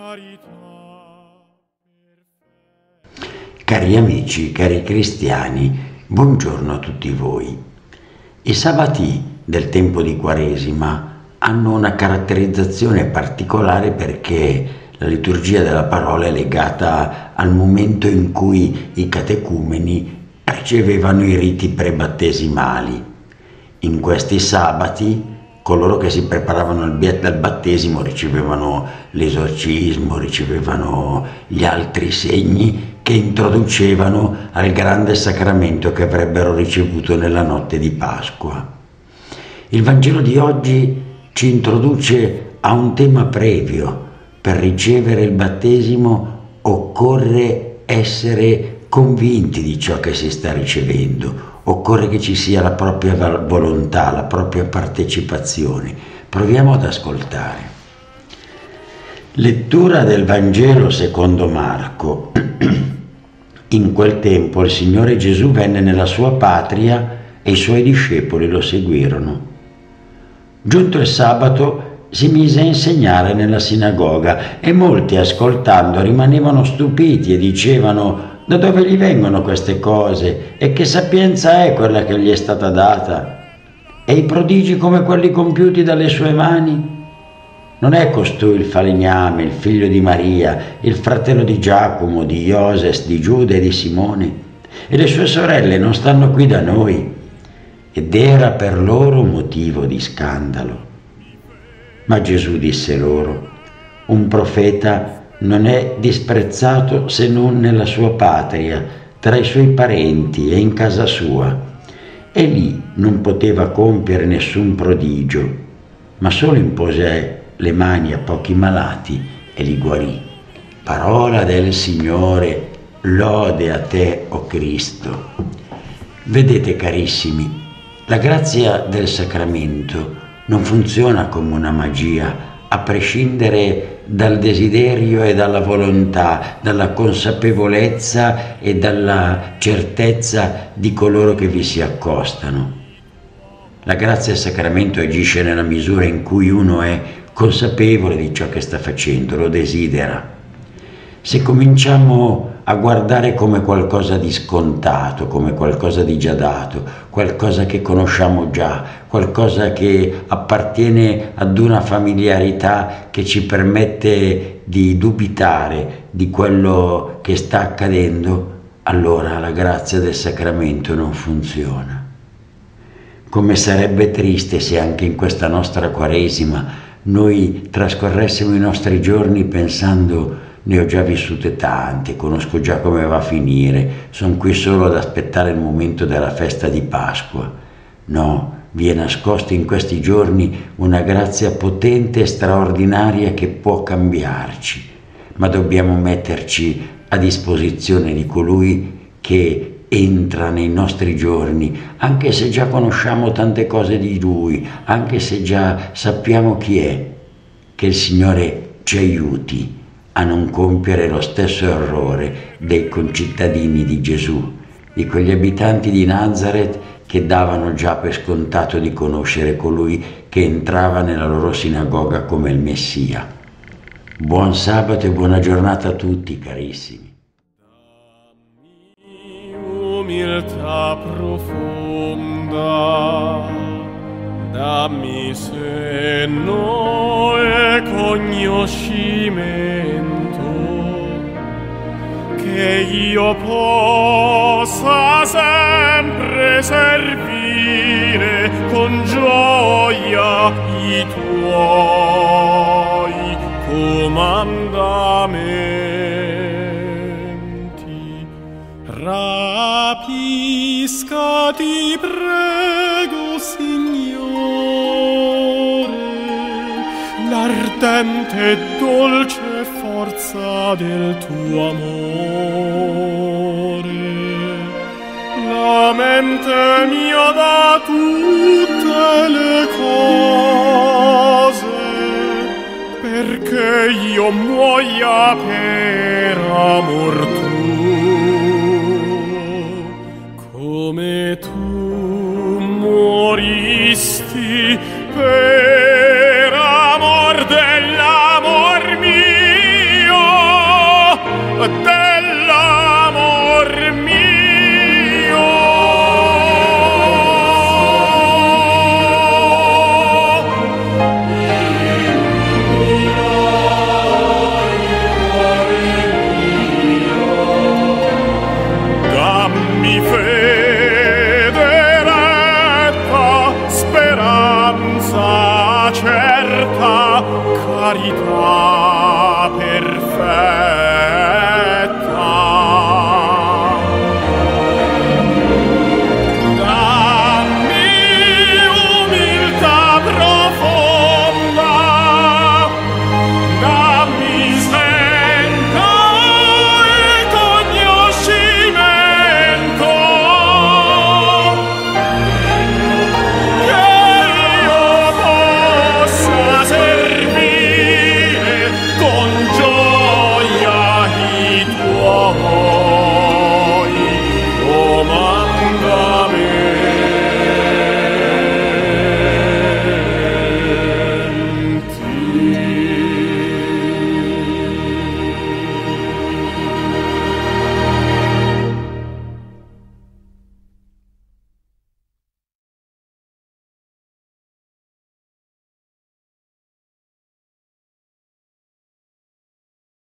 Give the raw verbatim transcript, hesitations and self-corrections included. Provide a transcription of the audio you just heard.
Cari amici, cari cristiani, buongiorno a tutti voi. I sabati del tempo di Quaresima hanno una caratterizzazione particolare perché la liturgia della parola è legata al momento in cui i catecumeni ricevevano i riti prebattesimali. In questi sabati coloro che si preparavano al battesimo ricevevano l'esorcismo, ricevevano gli altri segni che introducevano al grande sacramento che avrebbero ricevuto nella notte di Pasqua. Il Vangelo di oggi ci introduce a un tema previo. Per ricevere il battesimo occorre essere convinti di ciò che si sta ricevendo. Occorre che ci sia la propria volontà, la propria partecipazione. Proviamo ad ascoltare. Lettura del Vangelo secondo Marco. In quel tempo il Signore Gesù venne nella sua patria e i suoi discepoli lo seguirono. Giunto il sabato si mise a insegnare nella sinagoga e molti ascoltando rimanevano stupiti e dicevano: da dove gli vengono queste cose e che sapienza è quella che gli è stata data? E i prodigi come quelli compiuti dalle sue mani? Non è costui il falegname, il figlio di Maria, il fratello di Giacomo, di Ioses, di Giuda e di Simone? E le sue sorelle non stanno qui da noi? Ed era per loro motivo di scandalo. Ma Gesù disse loro: un profeta non è disprezzato se non nella sua patria, tra i suoi parenti e in casa sua. E lì non poteva compiere nessun prodigio, ma solo impose le mani a pochi malati e li guarì. Parola del Signore, lode a te, o Cristo. Vedete, carissimi, la grazia del sacramento non funziona come una magia, a prescindere dal desiderio e dalla volontà, dalla consapevolezza e dalla certezza di coloro che vi si accostano. La grazia del sacramento agisce nella misura in cui uno è consapevole di ciò che sta facendo, lo desidera. Se cominciamo a guardare come qualcosa di scontato, come qualcosa di già dato, qualcosa che conosciamo già, qualcosa che appartiene ad una familiarità che ci permette di dubitare di quello che sta accadendo, allora la grazia del sacramento non funziona. Come sarebbe triste se anche in questa nostra Quaresima noi trascorressimo i nostri giorni pensando: ne ho già vissute tante, conosco già come va a finire, sono qui solo ad aspettare il momento della festa di Pasqua. No, vi è nascosta in questi giorni una grazia potente e straordinaria che può cambiarci, ma dobbiamo metterci a disposizione di colui che entra nei nostri giorni, anche se già conosciamo tante cose di Lui, anche se già sappiamo chi è. Che il Signore ci aiuti a non compiere lo stesso errore dei concittadini di Gesù, di quegli abitanti di Nazaret che davano già per scontato di conoscere colui che entrava nella loro sinagoga come il Messia. Buon sabato e buona giornata a tutti, carissimi. Umiltà profonda, dammi senno e conoscimento, che io possa sempre servire con gioia i tuoi comandamenti. Rapisca, ti prego, Signore, l'ardente e dolce forza del tuo amore. La mente mia da tutte le cose, perché io muoia per